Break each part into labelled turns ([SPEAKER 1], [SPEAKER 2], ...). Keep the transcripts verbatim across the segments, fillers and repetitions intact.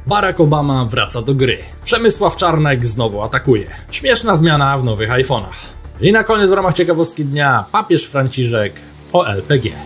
[SPEAKER 1] Barack Obama wraca do gry. Przemysław Czarnek znowu atakuje. Śmieszna zmiana w nowych iPhone'ach. I na koniec w ramach ciekawostki dnia papież Franciszek o L P G.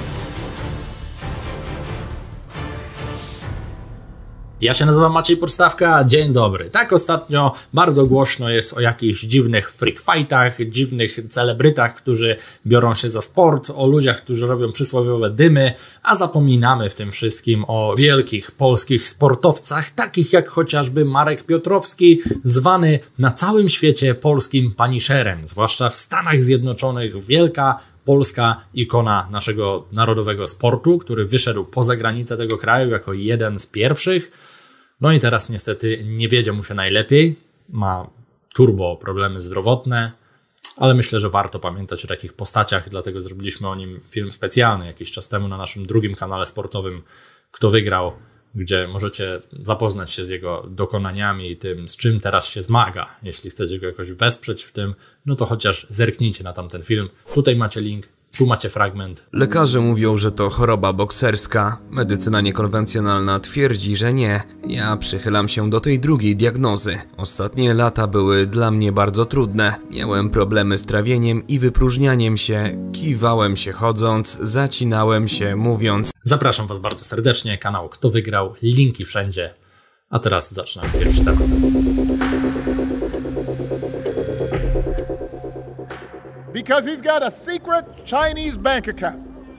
[SPEAKER 1] Ja się nazywam Maciej Podstawka, dzień dobry. Tak ostatnio bardzo głośno jest o jakichś dziwnych freak fightach, dziwnych celebrytach, którzy biorą się za sport, o ludziach, którzy robią przysłowiowe dymy, a zapominamy w tym wszystkim o wielkich polskich sportowcach, takich jak chociażby Marek Piotrowski, zwany na całym świecie polskim Punisherem, zwłaszcza w Stanach Zjednoczonych, wielka polska ikona naszego narodowego sportu, który wyszedł poza granice tego kraju jako jeden z pierwszych. No i teraz niestety nie wiedzie mu się najlepiej, ma turbo problemy zdrowotne, ale myślę, że warto pamiętać o takich postaciach, dlatego zrobiliśmy o nim film specjalny jakiś czas temu na naszym drugim kanale sportowym Kto Wygrał, gdzie możecie zapoznać się z jego dokonaniami i tym, z czym teraz się zmaga. Jeśli chcecie go jakoś wesprzeć w tym, no to chociaż zerknijcie na tamten film. Tutaj macie link. Tu macie fragment.
[SPEAKER 2] Lekarze mówią, że to choroba bokserska. Medycyna niekonwencjonalna twierdzi, że nie. Ja przychylam się do tej drugiej diagnozy. Ostatnie lata były dla mnie bardzo trudne. Miałem problemy z trawieniem i wypróżnianiem się. Kiwałem się chodząc, zacinałem się mówiąc.
[SPEAKER 1] Zapraszam Was bardzo serdecznie. Kanał Kto Wygrał. Linki wszędzie. A teraz zaczynamy pierwszy temat.
[SPEAKER 3] Because he's got a secret Chinese bank account.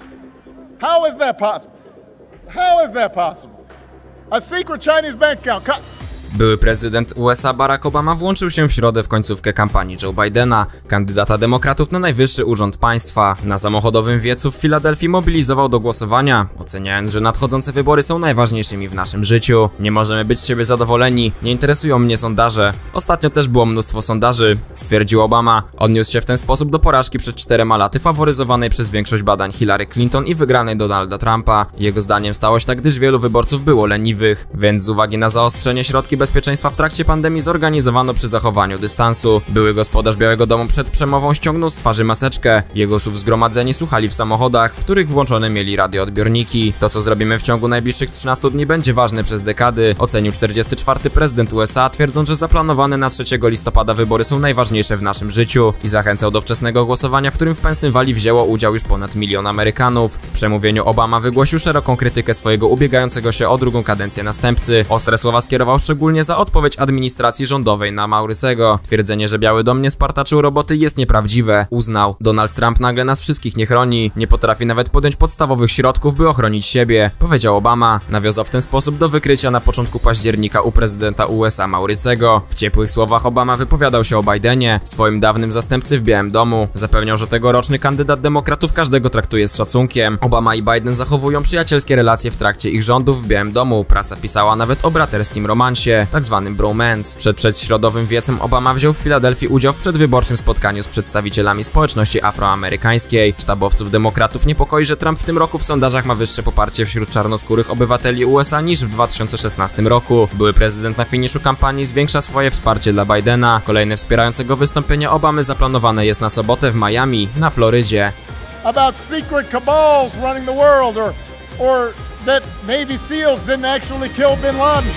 [SPEAKER 3] How is that possible? How is that possible? A secret Chinese bank account.
[SPEAKER 4] Były prezydent U S A Barack Obama włączył się w środę w końcówkę kampanii Joe Bidena, kandydata demokratów na najwyższy urząd państwa. Na samochodowym wiecu w Filadelfii mobilizował do głosowania, oceniając, że nadchodzące wybory są najważniejszymi w naszym życiu. Nie możemy być z siebie zadowoleni, nie interesują mnie sondaże. Ostatnio też było mnóstwo sondaży, stwierdził Obama. Odniósł się w ten sposób do porażki przed czterema laty faworyzowanej przez większość badań Hillary Clinton i wygranej Donalda Trumpa. Jego zdaniem stało się tak, gdyż wielu wyborców było leniwych, więc z uwagi na zaostrzenie środki bezpieczeństwa w trakcie pandemii zorganizowano przy zachowaniu dystansu. Były gospodarz Białego Domu przed przemową ściągnął z twarzy maseczkę. Jego słów zgromadzeni słuchali w samochodach, w których włączone mieli radioodbiorniki. To, co zrobimy w ciągu najbliższych trzynastu dni, będzie ważne przez dekady, ocenił czterdziesty czwarty prezydent U S A, twierdząc, że zaplanowane na trzeciego listopada wybory są najważniejsze w naszym życiu i zachęcał do wczesnego głosowania, w którym w Pensylwanii wzięło udział już ponad milion Amerykanów. W przemówieniu Obama wygłosił szeroką krytykę swojego ubiegającego się o drugą kadencję następcy. Ostre słowa skierował szczególnie za odpowiedź administracji rządowej na Maurycego. Twierdzenie, że Biały Dom nie spartaczył roboty, jest nieprawdziwe, uznał. Donald Trump nagle nas wszystkich nie chroni, nie potrafi nawet podjąć podstawowych środków, by ochronić siebie, powiedział Obama. Nawiązał w ten sposób do wykrycia na początku października u prezydenta U S A Maurycego. W ciepłych słowach Obama wypowiadał się o Bidenie, swoim dawnym zastępcy w Białym Domu. Zapewniał, że tegoroczny kandydat demokratów każdego traktuje z szacunkiem. Obama i Biden zachowują przyjacielskie relacje w trakcie ich rządów w Białym Domu. Prasa pisała nawet o braterskim romansie, tak zwanym bromance. Przed przedśrodowym wiecem Obama wziął w Filadelfii udział w przedwyborczym spotkaniu z przedstawicielami społeczności afroamerykańskiej. Sztabowców demokratów niepokoi, że Trump w tym roku w sondażach ma wyższe poparcie wśród czarnoskórych obywateli U S A niż w dwa tysiące szesnastym roku. Były prezydent na finiszu kampanii zwiększa swoje wsparcie dla Bidena. Kolejne wspierającego wystąpienie Obamy zaplanowane jest na sobotę w Miami, na Florydzie.
[SPEAKER 3] About secret cabals running the world, or, or that Navy SEALs didn't actually kill Bin Laden.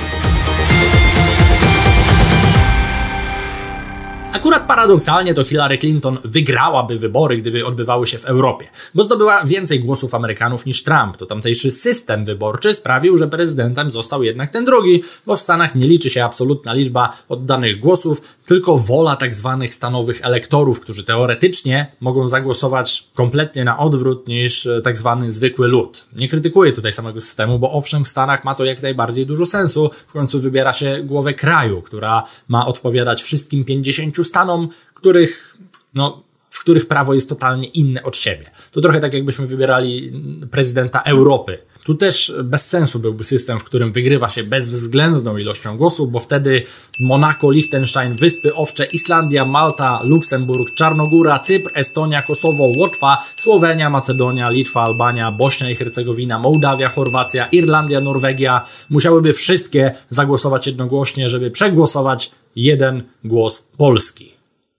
[SPEAKER 1] Akurat paradoksalnie to Hillary Clinton wygrałaby wybory, gdyby odbywały się w Europie, bo zdobyła więcej głosów Amerykanów niż Trump. To tamtejszy system wyborczy sprawił, że prezydentem został jednak ten drugi, bo w Stanach nie liczy się absolutna liczba oddanych głosów, tylko wola tak zwanych stanowych elektorów, którzy teoretycznie mogą zagłosować kompletnie na odwrót niż tak zwany zwykły lud. Nie krytykuję tutaj samego systemu, bo owszem, w Stanach ma to jak najbardziej dużo sensu. W końcu wybiera się głowę kraju, która ma odpowiadać wszystkim pięćdziesięciu stanom, których, no, w których prawo jest totalnie inne od siebie. To trochę tak, jakbyśmy wybierali prezydenta Europy. Tu też bez sensu byłby system, w którym wygrywa się bezwzględną ilością głosów, bo wtedy Monako, Liechtenstein, Wyspy Owcze, Islandia, Malta, Luksemburg, Czarnogóra, Cypr, Estonia, Kosowo, Łotwa, Słowenia, Macedonia, Litwa, Albania, Bośnia i Hercegowina, Mołdawia, Chorwacja, Irlandia, Norwegia musiałyby wszystkie zagłosować jednogłośnie, żeby przegłosować jeden głos Polski.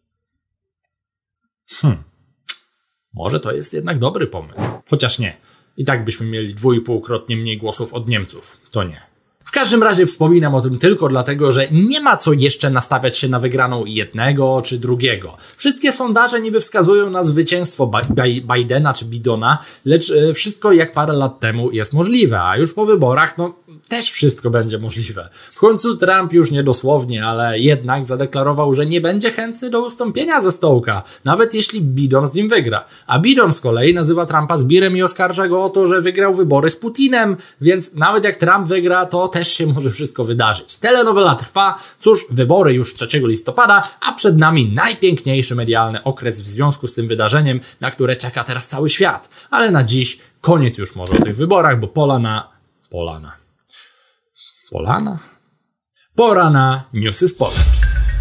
[SPEAKER 1] Hmm. Może to jest jednak dobry pomysł. Chociaż nie. I tak byśmy mieli dwu i półkrotnie mniej głosów od Niemców. To nie. W każdym razie wspominam o tym tylko dlatego, że nie ma co jeszcze nastawiać się na wygraną jednego czy drugiego. Wszystkie sondaże niby wskazują na zwycięstwo Bidena czy Bidona, lecz wszystko jak parę lat temu jest możliwe, a już po wyborach no też wszystko będzie możliwe. W końcu Trump już nie dosłownie, ale jednak zadeklarował, że nie będzie chętny do ustąpienia ze stołka, nawet jeśli Bidon z nim wygra. A Bidon z kolei nazywa Trumpa zbirem i oskarża go o to, że wygrał wybory z Putinem, więc nawet jak Trump wygra, to też się może wszystko wydarzyć. Telenowela trwa, cóż, wybory już trzeciego listopada, a przed nami najpiękniejszy medialny okres w związku z tym wydarzeniem, na które czeka teraz cały świat. Ale na dziś koniec już może o tych wyborach, bo pola na... Pola na... Polana? Pora na newsy z Polski.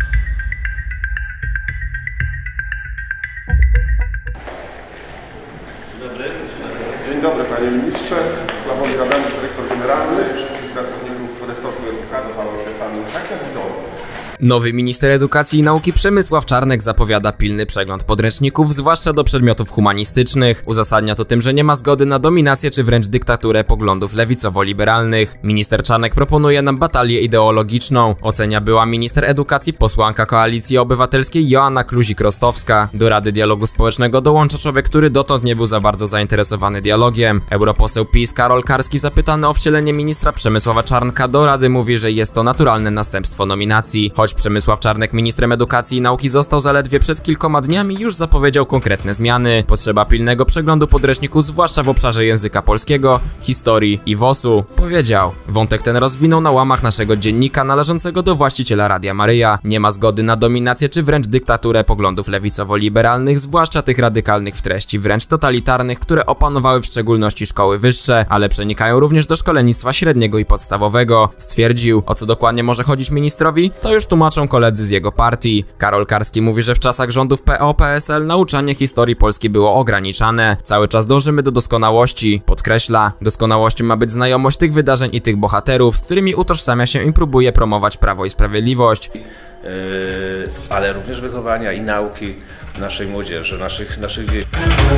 [SPEAKER 5] Dzień dobry panie ministrze. Sławomir Adamczyk, dyrektor generalny. Wszystkich pracowników resortu edukacji zachował się pan tak jak w domu.
[SPEAKER 4] Nowy minister edukacji i nauki Przemysław Czarnek zapowiada pilny przegląd podręczników, zwłaszcza do przedmiotów humanistycznych. Uzasadnia to tym, że nie ma zgody na dominację czy wręcz dyktaturę poglądów lewicowo-liberalnych. Minister Czarnek proponuje nam batalię ideologiczną. Ocenia była minister edukacji, posłanka Koalicji Obywatelskiej Joanna Kluzik-Rostowska. Do Rady Dialogu Społecznego dołącza człowiek, który dotąd nie był za bardzo zainteresowany dialogiem. Europoseł PiS Karol Karski, zapytany o wcielenie ministra Przemysława Czarnka do Rady, mówi, że jest to naturalne następstwo nominacji. Choć Przemysław Czarnek ministrem edukacji i nauki został zaledwie przed kilkoma dniami, już zapowiedział konkretne zmiany. Potrzeba pilnego przeglądu podręczników, zwłaszcza w obszarze języka polskiego, historii i W O S-u. Powiedział. Wątek ten rozwinął na łamach naszego dziennika należącego do właściciela Radia Maryja. Nie ma zgody na dominację czy wręcz dyktaturę poglądów lewicowo-liberalnych, zwłaszcza tych radykalnych w treści, wręcz totalitarnych, które opanowały w szczególności szkoły wyższe, ale przenikają również do szkolnictwa średniego i podstawowego. Stwierdził, o co dokładnie może chodzić ministrowi, to już tłumaczą koledzy z jego partii. Karol Karski mówi, że w czasach rządów P O P S L nauczanie historii Polski było ograniczane. Cały czas dążymy do doskonałości. Podkreśla, doskonałością ma być znajomość tych wydarzeń i tych bohaterów, z którymi utożsamia się i próbuje promować Prawo i Sprawiedliwość.
[SPEAKER 6] Yy, ale również wychowania i nauki naszej młodzieży, naszych, naszych dzieci.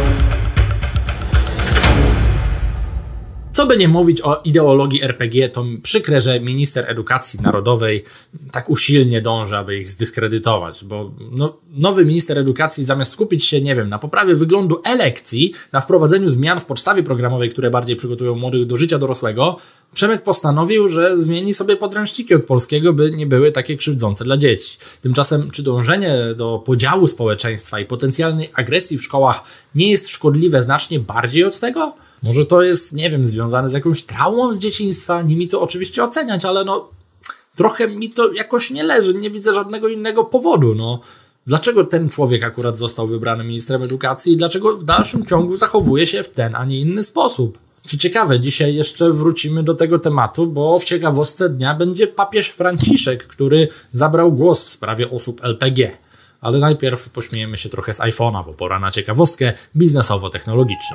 [SPEAKER 1] Co by nie mówić o ideologii R P G, to przykre, że minister edukacji narodowej tak usilnie dąży, aby ich zdyskredytować, bo no, nowy minister edukacji zamiast skupić się, nie wiem, na poprawie wyglądu e-lekcji, na wprowadzeniu zmian w podstawie programowej, które bardziej przygotują młodych do życia dorosłego, Przemek postanowił, że zmieni sobie podręczniki od polskiego, by nie były takie krzywdzące dla dzieci. Tymczasem, czy dążenie do podziału społeczeństwa i potencjalnej agresji w szkołach nie jest szkodliwe znacznie bardziej od tego? Może to jest, nie wiem, związane z jakąś traumą z dzieciństwa, nie mi to oczywiście oceniać, ale no trochę mi to jakoś nie leży, nie widzę żadnego innego powodu, no. Dlaczego ten człowiek akurat został wybrany ministrem edukacji i dlaczego w dalszym ciągu zachowuje się w ten, a nie inny sposób? Co ciekawe, dzisiaj jeszcze wrócimy do tego tematu, bo w ciekawostce dnia będzie papież Franciszek, który zabrał głos w sprawie osób L P G. Ale najpierw pośmiejemy się trochę z iPhone'a, bo pora na ciekawostkę biznesowo-technologiczną.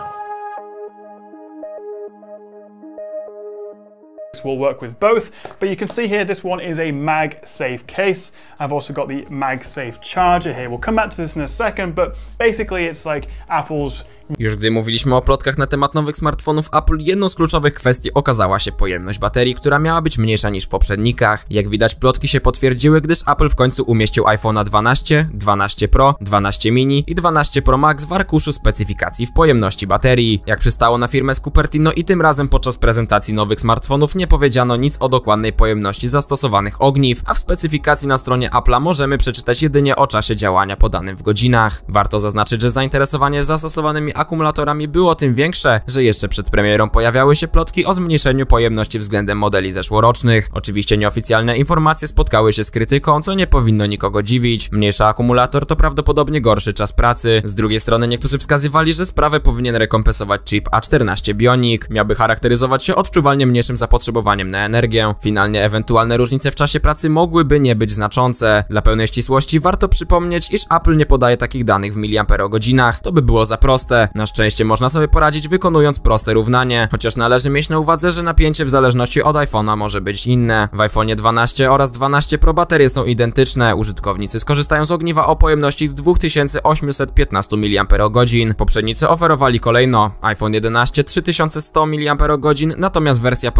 [SPEAKER 7] Will work with both, but you can see here this one is a MagSafe case. I've also got the MagSafe charger here. We'll come back to this in a second, but basically it's like Apple's.
[SPEAKER 4] Już gdy mówiliśmy o plotkach na temat nowych smartfonów Apple, jedną z kluczowych kwestii okazała się pojemność baterii, która miała być mniejsza niż w poprzednikach. Jak widać, plotki się potwierdziły, gdyż Apple w końcu umieścił iPhone'a dwanaście, dwanaście Pro, dwanaście mini i dwanaście Pro Max w arkuszu specyfikacji w pojemności baterii. Jak przystało na firmę z Cupertino i tym razem podczas prezentacji nowych smartfonów nie powiedziano nic o dokładnej pojemności zastosowanych ogniw, a w specyfikacji na stronie Apple'a możemy przeczytać jedynie o czasie działania podanym w godzinach. Warto zaznaczyć, że zainteresowanie zastosowanymi akumulatorami było tym większe, że jeszcze przed premierą pojawiały się plotki o zmniejszeniu pojemności względem modeli zeszłorocznych. Oczywiście nieoficjalne informacje spotkały się z krytyką, co nie powinno nikogo dziwić. Mniejszy akumulator to prawdopodobnie gorszy czas pracy. Z drugiej strony niektórzy wskazywali, że sprawę powinien rekompensować chip A czternaście Bionic. Miałby charakteryzować się odczuwalnie mniejszym zapotrzebowaniem na energię. Finalnie ewentualne różnice w czasie pracy mogłyby nie być znaczące. Dla pełnej ścisłości warto przypomnieć, iż Apple nie podaje takich danych w miliamperogodzinach. To by było za proste. Na szczęście można sobie poradzić wykonując proste równanie, chociaż należy mieć na uwadze, że napięcie w zależności od iPhone'a może być inne. W iPhone'ie dwanaście oraz dwanaście Pro baterie są identyczne. Użytkownicy skorzystają z ogniwa o pojemności dwa tysiące osiemset piętnaście miliamperogodzin. Poprzednicy oferowali kolejno iPhone jedenaście trzy tysiące sto miliamperogodzin, natomiast wersja Pro trzy tysiące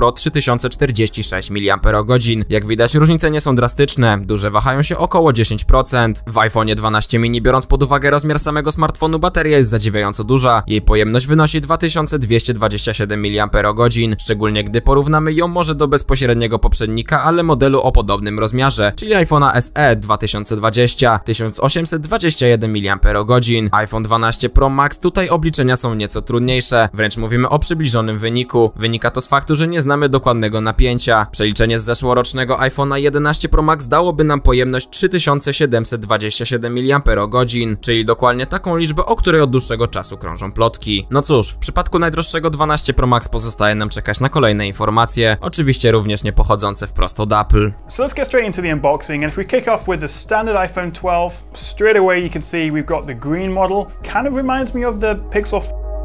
[SPEAKER 4] tysiące czterdzieści sześć miliamperogodzin. Jak widać, różnice nie są drastyczne, duże wahają się około dziesięć procent. W iPhone dwanaście mini, biorąc pod uwagę rozmiar samego smartfonu, bateria jest zadziwiająco duża. Jej pojemność wynosi dwa tysiące dwieście dwadzieścia siedem miliamperogodzin, szczególnie gdy porównamy ją może do bezpośredniego poprzednika, ale modelu o podobnym rozmiarze, czyli iPhone'a S E dwa tysiące dwadzieścia, tysiąc osiemset dwadzieścia jeden miliamperogodzin. iPhone dwanaście Pro Max, tutaj obliczenia są nieco trudniejsze, wręcz mówimy o przybliżonym wyniku. Wynika to z faktu, że nie znamy dokładnego napięcia. Przeliczenie z zeszłorocznego iPhone'a jedenaście Pro Max dałoby nam pojemność trzy tysiące siedemset dwadzieścia siedem miliamperogodzin, czyli dokładnie taką liczbę, o której od dłuższego czasu krążą plotki. No cóż, w przypadku najdroższego dwanaście Pro Max pozostaje nam czekać na kolejne informacje, oczywiście również nie pochodzące wprost od Apple.
[SPEAKER 7] So let's get straight into the unboxing, and if we kick off with the standard iPhone twelve, straight away you can see we've got the green model. Kind of reminds me of the Pixel.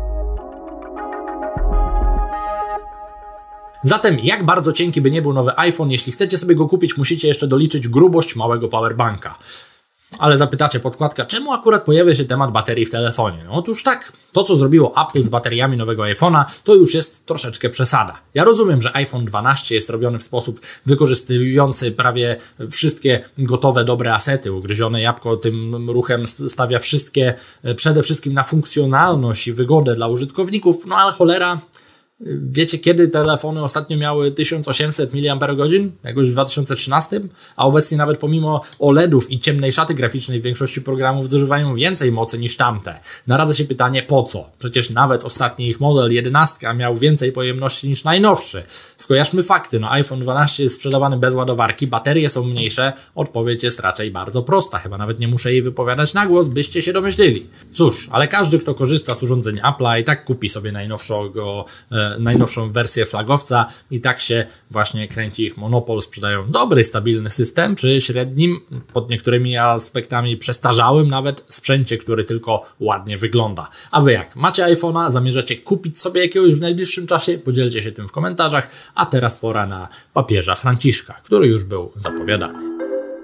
[SPEAKER 1] Zatem jak bardzo cienki by nie był nowy iPhone, jeśli chcecie sobie go kupić, musicie jeszcze doliczyć grubość małego powerbanka. Ale zapytacie, podkładka, czemu akurat pojawia się temat baterii w telefonie? No otóż tak, to co zrobiło Apple z bateriami nowego iPhone'a, to już jest troszeczkę przesada. Ja rozumiem, że iPhone dwanaście jest robiony w sposób wykorzystujący prawie wszystkie gotowe, dobre asety. Ugryzione jabłko tym ruchem stawia wszystkie, przede wszystkim na funkcjonalność i wygodę dla użytkowników, no ale cholera... Wiecie, kiedy telefony ostatnio miały tysiąc osiemset miliamperogodzin? Jakoś w dwa tysiące trzynastym? A obecnie nawet pomimo O L E dów i ciemnej szaty graficznej w większości programów zużywają więcej mocy niż tamte. Naradza się pytanie, po co? Przecież nawet ostatni ich model jedenaście miał więcej pojemności niż najnowszy. Skojarzmy fakty, no iPhone dwanaście jest sprzedawany bez ładowarki, baterie są mniejsze, odpowiedź jest raczej bardzo prosta, chyba nawet nie muszę jej wypowiadać na głos, byście się domyślili. Cóż, ale każdy, kto korzysta z urządzeń Apple'a i tak kupi sobie najnowszego e, najnowszą wersję flagowca i tak się właśnie kręci ich monopol. Sprzedają dobry, stabilny system przy średnim, pod niektórymi aspektami przestarzałym nawet sprzęcie, który tylko ładnie wygląda. A wy jak? Macie iPhone'a? Zamierzacie kupić sobie jakiegoś w najbliższym czasie? Podzielcie się tym w komentarzach, a teraz pora na papieża Franciszka, który już był zapowiadany.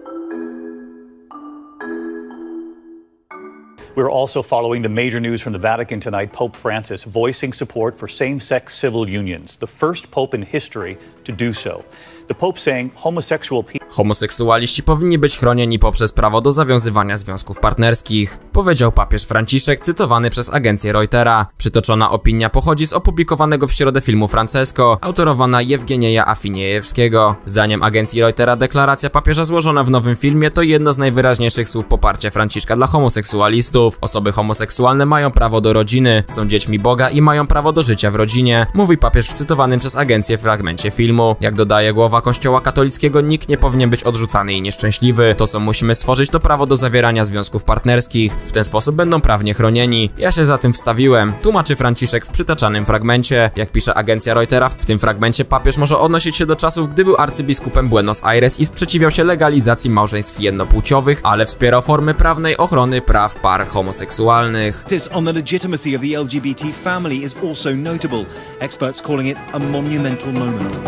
[SPEAKER 8] We're also following the major news from the Vatican tonight. Pope Francis voicing support for same-sex civil unions, the first pope in history to do so. The Pope saying homosexual people...
[SPEAKER 4] Homoseksualiści powinni być chronieni poprzez prawo do zawiązywania związków partnerskich, powiedział papież Franciszek, cytowany przez agencję Reutera. Przytoczona opinia pochodzi z opublikowanego w środę filmu Francesco, autorowana Jewgenieja Afiniejewskiego. Zdaniem agencji Reutera deklaracja papieża złożona w nowym filmie to jedno z najwyraźniejszych słów poparcia Franciszka dla homoseksualistów. Osoby homoseksualne mają prawo do rodziny, są dziećmi Boga i mają prawo do życia w rodzinie, mówi papież w cytowanym przez agencję fragmencie filmu. Jak dodaje głowa Kościoła katolickiego, nikt nie powinien być odrzucany i nieszczęśliwy. To, co musimy stworzyć, to prawo do zawierania związków partnerskich. W ten sposób będą prawnie chronieni. Ja się za tym wstawiłem, tłumaczy Franciszek w przytaczanym fragmencie. Jak pisze agencja Reutera, w tym fragmencie papież może odnosić się do czasów, gdy był arcybiskupem Buenos Aires i sprzeciwiał się legalizacji małżeństw jednopłciowych, ale wspierał formy prawnej ochrony praw par homoseksualnych.
[SPEAKER 9] On the legitimacy of the L G B T family is also notable. Experts calling it a monumental moment.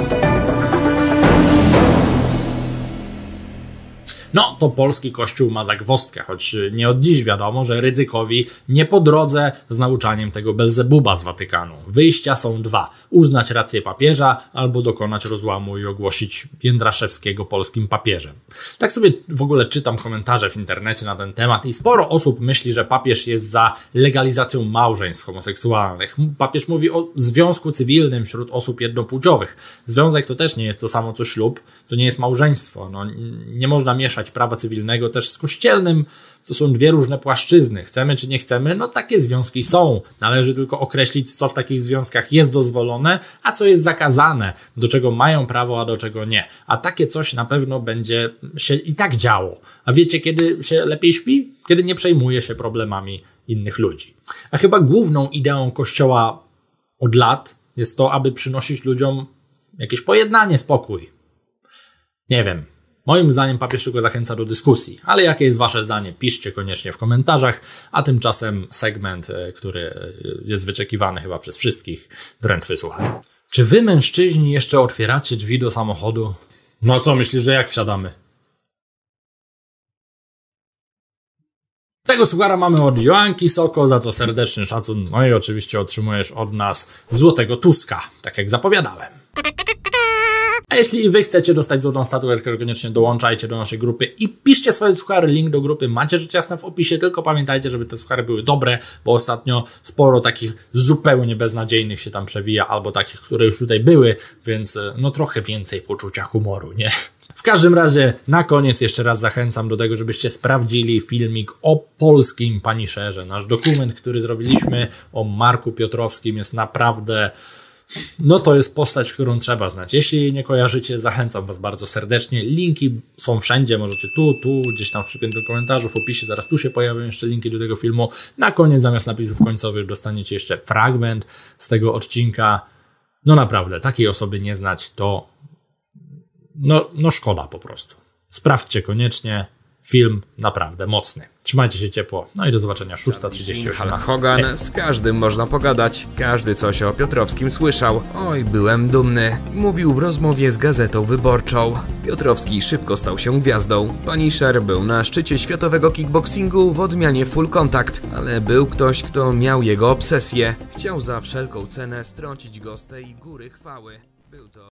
[SPEAKER 1] No, to polski kościół ma zagwozdkę, choć nie od dziś wiadomo, że Rydzykowi nie po drodze z nauczaniem tego Belzebuba z Watykanu. Wyjścia są dwa. Uznać rację papieża albo dokonać rozłamu i ogłosić Jędraszewskiego polskim papieżem. Tak sobie w ogóle czytam komentarze w internecie na ten temat i sporo osób myśli, że papież jest za legalizacją małżeństw homoseksualnych. Papież mówi o związku cywilnym wśród osób jednopłciowych. Związek to też nie jest to samo co ślub, to nie jest małżeństwo. No, nie można mieszać prawa cywilnego też z kościelnym. To są dwie różne płaszczyzny. Chcemy czy nie chcemy, no takie związki są. Należy tylko określić, co w takich związkach jest dozwolone, a co jest zakazane, do czego mają prawo, a do czego nie. A takie coś na pewno będzie się i tak działo. A wiecie, kiedy się lepiej śpi? Kiedy nie przejmuje się problemami innych ludzi. A chyba główną ideą Kościoła od lat jest to, aby przynosić ludziom jakieś pojednanie, spokój. Nie wiem. Moim zdaniem papież tylko zachęca do dyskusji, ale jakie jest wasze zdanie? Piszcie koniecznie w komentarzach, a tymczasem segment, który jest wyczekiwany chyba przez wszystkich, wręcz wysłuchaj. Czy wy, mężczyźni, jeszcze otwieracie drzwi do samochodu? No co, myślisz, że jak wsiadamy? Tego suchara mamy od Joanki Soko, za co serdeczny szacun, no i oczywiście otrzymujesz od nas złotego Tuska, tak jak zapowiadałem. A jeśli i wy chcecie dostać złotą statuetkę, koniecznie dołączajcie do naszej grupy i piszcie swoje suchary. Link do grupy macie rzecz jasna w opisie, tylko pamiętajcie, żeby te suchary były dobre, bo ostatnio sporo takich zupełnie beznadziejnych się tam przewija, albo takich, które już tutaj były, więc no trochę więcej poczucia humoru, nie? W każdym razie na koniec jeszcze raz zachęcam do tego, żebyście sprawdzili filmik o polskim Punisherze. Nasz dokument, który zrobiliśmy o Marku Piotrowskim, jest naprawdę... No to jest postać, którą trzeba znać. Jeśli jej nie kojarzycie, zachęcam was bardzo serdecznie. Linki są wszędzie, możecie tu, tu, gdzieś tam w przypiętym komentarzu, w opisie, zaraz tu się pojawią jeszcze linki do tego filmu. Na koniec zamiast napisów końcowych dostaniecie jeszcze fragment z tego odcinka. No naprawdę, takiej osoby nie znać to no, no szkoda po prostu. Sprawdźcie koniecznie. Film naprawdę mocny. Trzymajcie się ciepło. No i do zobaczenia. szósta trzydzieści osiem.
[SPEAKER 2] Hulk Hogan, z każdym można pogadać. Każdy coś o Piotrowskim słyszał. Oj, byłem dumny. Mówił w rozmowie z Gazetą Wyborczą. Piotrowski szybko stał się gwiazdą. Punisher był na szczycie światowego kickboxingu w odmianie full contact. Ale był ktoś, kto miał jego obsesję. Chciał za wszelką cenę strącić go z tej góry chwały. Był to...